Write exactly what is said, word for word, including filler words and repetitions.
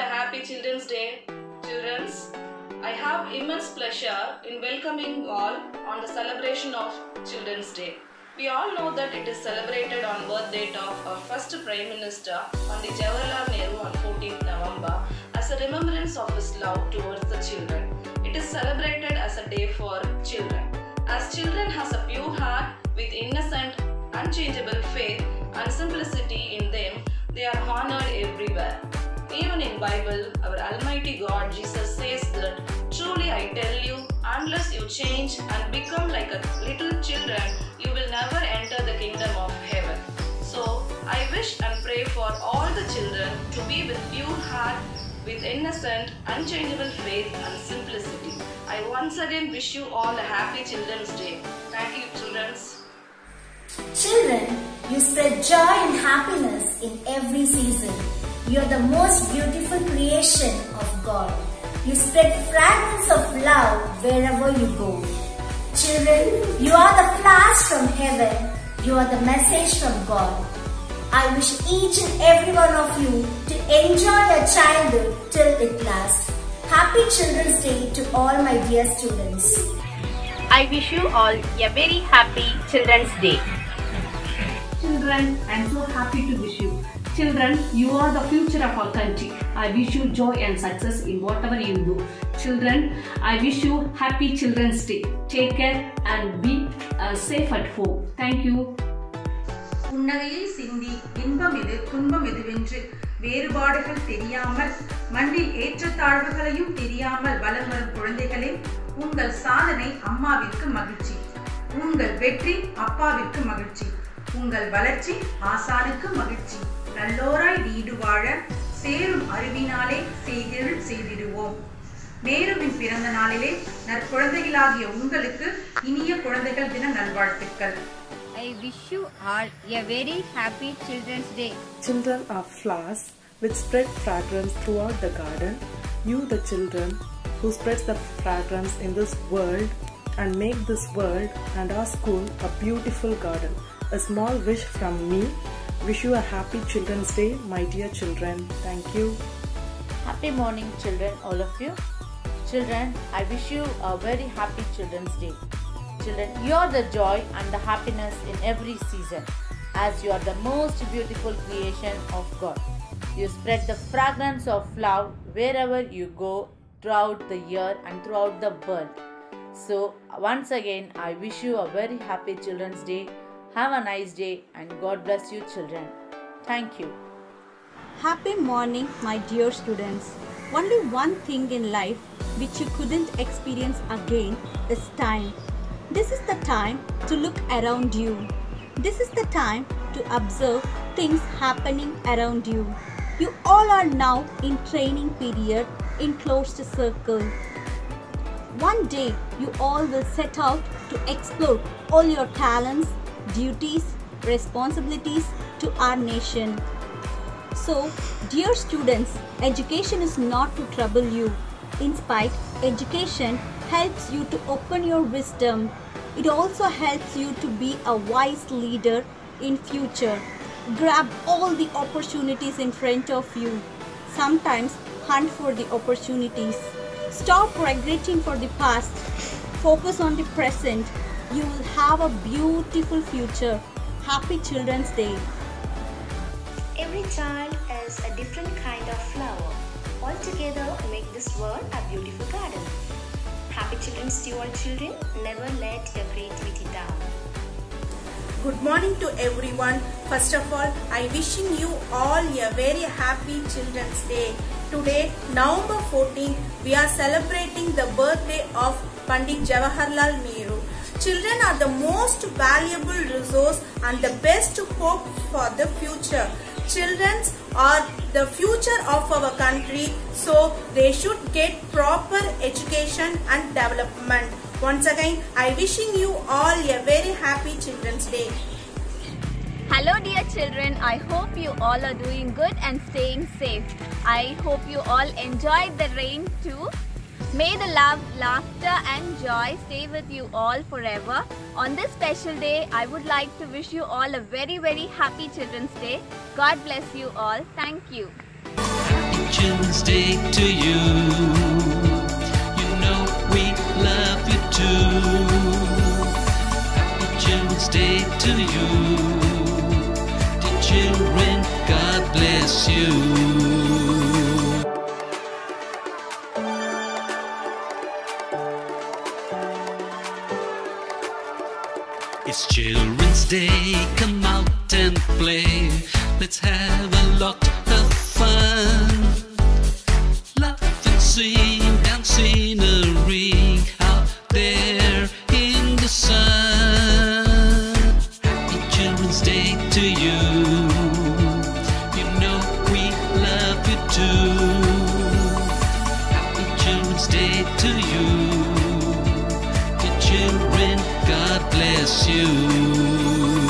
a happy Children's Day. Children's, I have immense pleasure in welcoming you all on the celebration of Children's Day. We all know that it is celebrated on birth date of our first Prime Minister, Pandit Jawaharlal Nehru, on fourteenth November as a remembrance of his love towards the children. It is celebrated as a day for children. As children has a pure heart with innocent, unchangeable faith and simplicity in them, they are honored everywhere. Even in Bible, our Almighty God Jesus says that, "Truly I tell you, unless you change and become like a little children, you will never enter the kingdom of heaven." So, I wish and pray for all the children to be with pure heart, with innocent, unchangeable faith and simplicity. I once again wish you all a happy Children's Day. Thank you, children. Children, you spread joy and happiness in every season. You are the most beautiful creation of God. You spread fragrance of love wherever you go. Children, you are the flowers from heaven. You are the message from God. I wish each and every one of you to enjoy your childhood till it lasts. Happy Children's Day to all my dear students. I wish you all a very happy Children's Day. Children, I am so happy to wish you. Children, you are the future of our country. I wish you joy and success in whatever you do. Children, I wish you happy Children's Day. Take care and be uh, safe at home. Thank you. புன்னகையை சிந்தி இன்பம் எது துன்பம் எதுவென்று வேறுபாடுகள் தெரியாமல் மண்ணில் ஏற்றத்தாழ்வுகளையும் தெரியாமல் வளம் வரும் குழந்தைகளே, உங்கள் சாதனை அம்மாவிற்கு மகிழ்ச்சி, உங்கள் வெற்றி அப்பாவிற்கு மகிழ்ச்சி, உங்கள் வளர்ச்சி ஆசானுக்கு மகிழ்ச்சி. நல்லோராய் வீடு வாழ சேரும் அறிவினாலே செய்திருள் செய்திடுவோம். மேருவின் பிறந்த நாளிலே நற்குழந்தைகளாகிய உங்களுக்கு இனிய குழந்தைகள் தின நல்வாழ்த்துக்கள். I wish you all a very happy Children's Day. Children are flowers which spread fragrance throughout the garden. You, the children, who spreads the fragrance in this world and make this world and our school a beautiful garden. A small wish from me. Wish you a happy Children's Day, my dear children. Thank you. Happy morning, children, all of you. Children, I wish you a very happy Children's Day. Children, you are the joy and the happiness in every season, as you are the most beautiful creation of God. You spread the fragrance of love wherever you go throughout the year and throughout the world. So, once again, I wish you a very happy Children's Day. Have a nice day and God bless you, children. Thank you. Happy morning, my dear students. Only one thing in life which you couldn't experience again is time. This is the time to look around you. This is the time to observe things happening around you. You all are now in training period in closed circle. One day you all will set out to explore all your talents, duties, responsibilities to our nation. So, dear students, education is not to trouble you. In spite, education helps you to open your wisdom. It also helps you to be a wise leader in future. Grab all the opportunities in front of you. Sometimes hunt for the opportunities. Stop regretting for the past. Focus on the present. You will have a beautiful future. Happy Children's Day. Every child is a different kind of flower. All together make this world a beautiful garden. Happy Children's Day, all children. Never let your creativity down. Good morning to everyone. First of all, I wishing you all a very happy Children's Day. Today, November fourteenth, we are celebrating the birthday of Pandit Jawaharlal Nehru. Children are the most valuable resource and the best hope for the future. Children are the future of our country, so they should get proper education and development. Once again, I wishing you all a very happy Children's Day. Hello dear children, I hope you all are doing good and staying safe. I hope you all enjoyed the rain too. May the love, laughter and joy stay with you all forever. On this special day, I would like to wish you all a very very happy Children's Day. God bless you all. Thank you. Children's Day to you. You know we love you too. Happy Children's Day to you. Dear children, God bless you. It's Children's Day, come out and play. Let's have a lot of fun. Laugh and sing and scenery out there in the sun. Happy Children's Day to you. You know we love you too. Happy Children's Day to you. Dear children, God bless you.